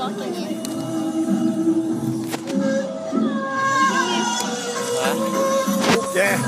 แย่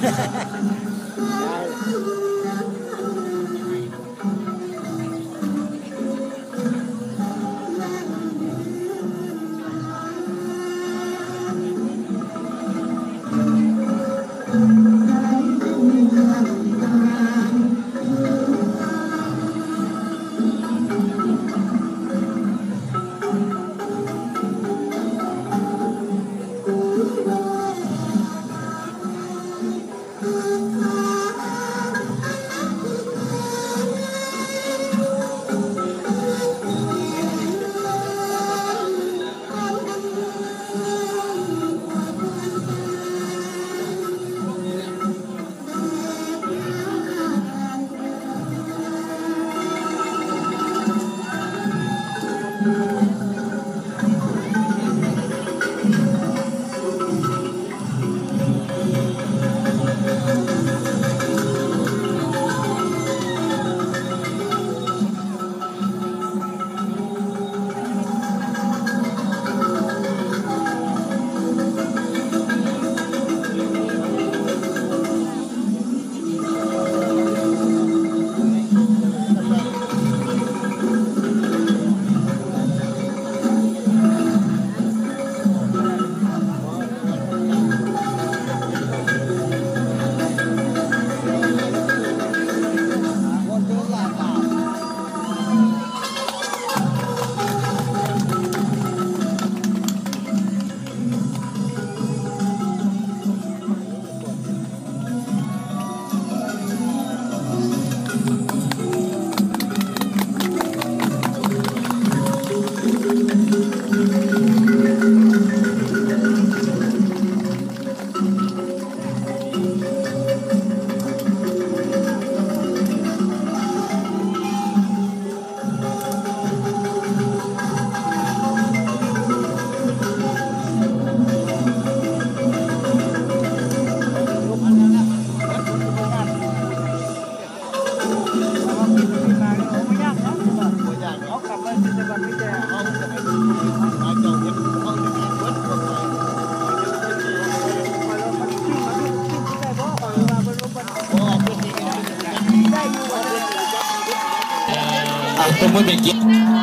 ตัวมือเป็นกิ๊ก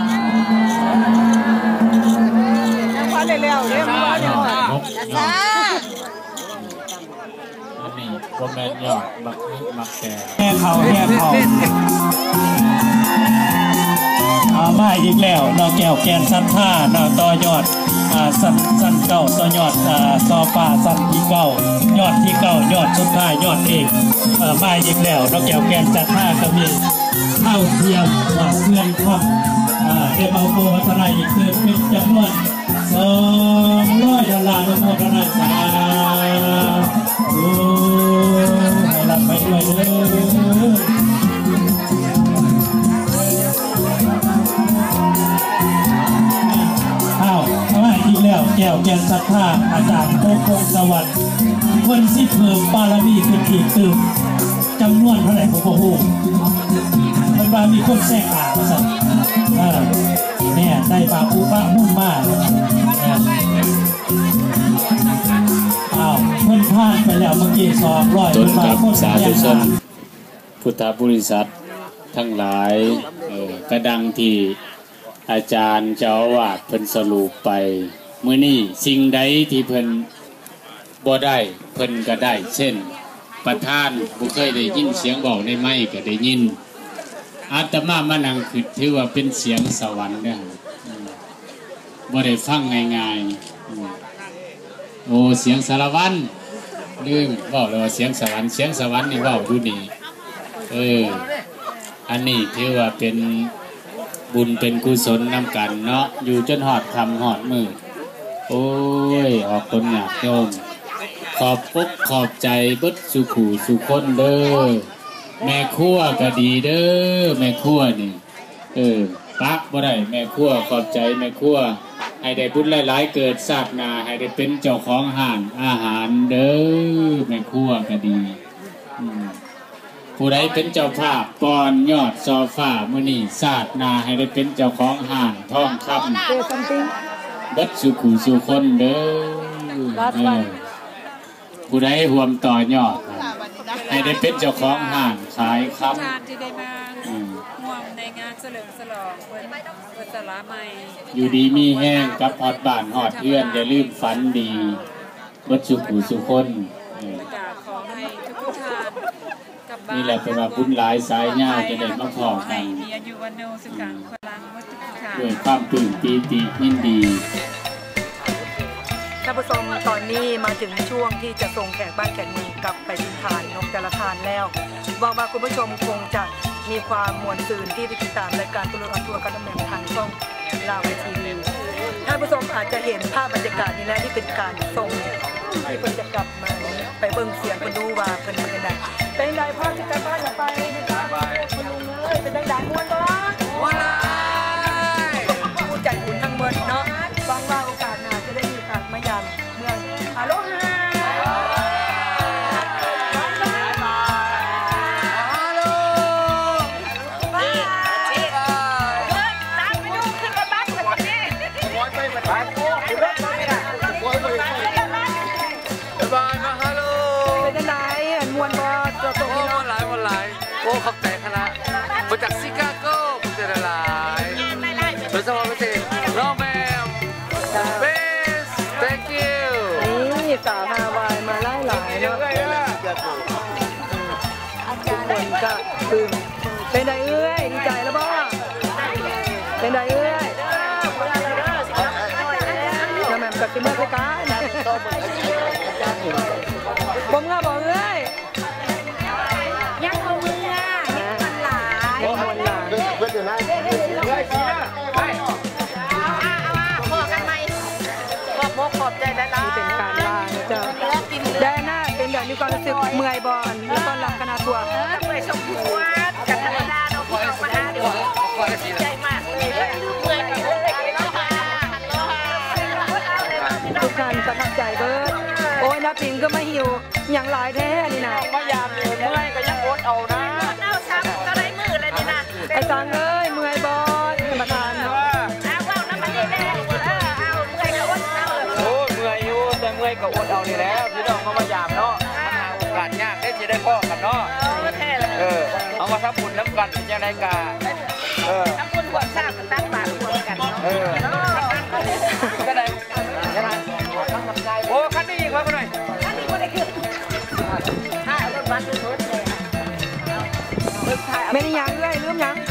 ยังพันเร็วๆเร็วๆเร็วๆจ้าอันนี้ก็แม่นยอดมักแห่เขามาอีกแล้วนอแก้วแกนสั้นท่านอต่อยอดสั้นเก้าต่อยอดซอป่าสั้นที่เก้ายอดที่เก้ายอดสุดท้ายยอดเอกมาอีกแล้วนอแก้วแกนสั้นท่าก็มีเข้าเทียมว่าเพื่อนครับได้เบาโกวัฒนายอีกคือเป็นจำนวน$200โมทนาสาธุให้รับไปด้วยเด้อมาอีกแล้วแก้วแกนศรัทธาอาจารย์โคกงสวัสดิ์คนสิเพิ่มบารมีขึ้นอีกตื่นจำนวนเท่าไหร่ผมบอกโอ้มันว่ามีคนแทรกอ่านสัตว์เนี่ยได้ปากอุปะมุ่งมากเพื่อนพลาดไปแล้วเมื่อกี้200ต้นกับสาธุชนพุทธบริษัททั้งหลายกระดังที่อาจารย์เจ้าอาวาสเพิ่นสรุปไปเมื่อนี้สิ่งใดที่เพิ่นบ่ได้เพิ่นก็ได้เช่นประธานบ่เคยได้ยินเสียงบอกในไม้ก็ได้ยินอาตมามานั่งคือถือว่าเป็นเสียงสวรรค์เด้อบ่ได้ฟังง่ายๆโอ้เสียงสารวัตรลืมบอกเลยว่าเสียงสวรรค์นี่เว้าอยู่นี่อันนี้ถือว่าเป็นบุญเป็นกุศลนำกันเนาะอยู่จนหอดคำหอดมือโอ้ยออกคนหนักโยมขอบอกขอบใจบึดสุขูสุคนเด้อแม่ครัวก็ดีเด้อแม่ครัวนี่ปักบ่ได้แม่ครัวขอบใจแม่ครัวให้ได้บุญหลายๆเกิดศาสนาให้ได้เป็นเจ้าของห้างอาหารเด้อแม่ครัวก็ดีผู้ใดเป็นเจ้าภาพปอนยอดซอฟ้ามื้อนี้ศาสตร์นาให้ได้เป็นเจ้าของห้างทองคำเบิดสุขุสุคนเด้อผู้ใดห่วมต่อยอดให้ได้เป็นเจ้าของห้างขายคำที่ได้มาห่วมในงานเฉลิมฉลองเปิดตลาดใหม่อยู่ดีมีแห้งกับฮอดบ้านฮอดเพื่อนอย่าลืมฝันดีเบิดสุขุสุคนขอให้ทุกท่านนี่แหละเป็นว่าบุญหลายสายยาวจะได้มาพอกันมีอายุวันโนสุขังพลังวัตถุค่ะด้วยความตื่นปีติยินดีท่านผู้ชมตอนนี้มาถึงช่วงที่จะส่งแขกบ้านแขกเมืองกลับไปทิ้งทานนกแต่ละทานแล้วหวังว่าคุณผู้ชมคงจะมีความมวลซื่นที่ติดตามรายการตุลาทัวร์การดำเนินทางช่องลาวทีวีท่านผู้ชมอาจจะเห็นภาพบรรยากาศนี้แล้วที่เป็นการส่งที่เพิ่นจะกลับมาไปเบิ่งเสียงคนดูว่าเพิ่นเป็นไงเป็นไงภาพที่การบ้านจะไปคุณลุงเลยเป็นดังๆม้วนบ่ว้ายผู้ใจบุญทั้งหมดเนาะหวังว่าโอกาสหน้าจะได้มีโอกาสมายังเมืองอโลฮาโอ้ขอบใจคณะมาจากชิคาโก้ผมจะละลายโดยเฉพาะประเทศโรแมมเบส thank you นี่สาวฮาวายมาหลายเนาะทุกคนก็เป็นไดเอ้ยดีใจแล้วบ่เป็นไดเอ้ยน้ำแหม่มกับกิมเมอร์ด้วยกันผมก็บอกเอ้ยขอบใจได้ละเป็นการลาจะได้หน้าเป็นอย่างนี้ก็รู้สึกเมื่อยบอลแล้วก็รับคณะทัวร์เมื่อยชมพูกันธรรมดาเราพี่น้องมาหาเดี๋ยวใจมากเลยเมื่อยทุกท่านประทับใจเบิร์ดโอ้ยน้าปิงก็มาหิวอย่างหลายแท้นี่นะมายามเลยเมื่อยก็ยังอดเอานะเอาซ้ำก็ได้มือเลยนี่นะไอ้ตังเอ้ยเมื่อยบอลธรรมดาเนาะเมื่อยก็อดเอานี่แล้วพี่น้องเขามายามเนาะมันหาโอกาสยากได้จะได้พ่อกันเนาะเอามาทำบุญน้ำกันยังไงกันทำบุญหัวซาบตั้งบาตรรวมกันก็ได้ยังไงโอ้คันนี้ยิงเขาหน่อยคันนี้ไม่ได้ขึ้นถ้ารถบัสรถเลยไม่ได้ยังเลยลืมยัง